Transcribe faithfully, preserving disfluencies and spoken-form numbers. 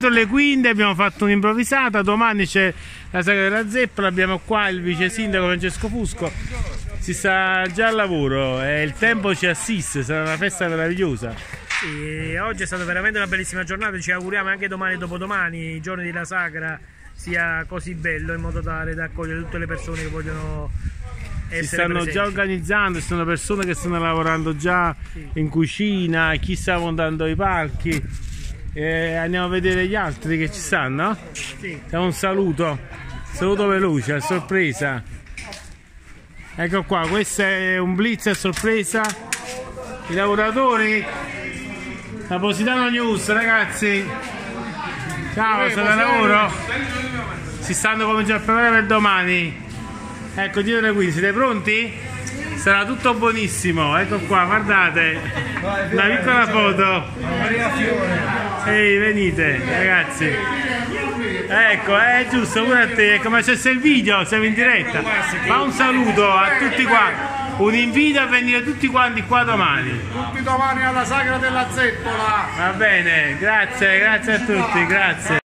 dietro le quinte abbiamo fatto un'improvvisata, domani c'è la sagra della zeppola, abbiamo qua il vice sindaco Francesco Fusco, si sta già al lavoro e il tempo ci assiste, sarà una festa meravigliosa. Sì, oggi è stata veramente una bellissima giornata, ci auguriamo anche domani e dopodomani, i giorni della sagra, sia così bello in modo tale da accogliere tutte le persone che vogliono essere si stanno presenti. già organizzando, ci sono persone che stanno lavorando già sì. in cucina, chi sta montando i palchi, e andiamo a vedere gli altri che ci stanno. Sì. Un saluto, saluto veloce, a sorpresa. Ecco qua, questo è un blitz a sorpresa. I lavoratori, la Positano News, ragazzi. Ciao, sono al lavoro. Si stanno cominciando a preparare per domani. Ecco, dietro qui, siete pronti? Sarà tutto buonissimo. Ecco qua, guardate. Una piccola foto. Ehi, venite, ragazzi. Ecco, è giusto, pure a te. Ecco, ma c'è il video, siamo in diretta. Ma un saluto a tutti quanti. Un invito a venire tutti quanti qua domani. Tutti domani alla sagra della zeppola. Va bene, grazie, grazie a tutti, grazie.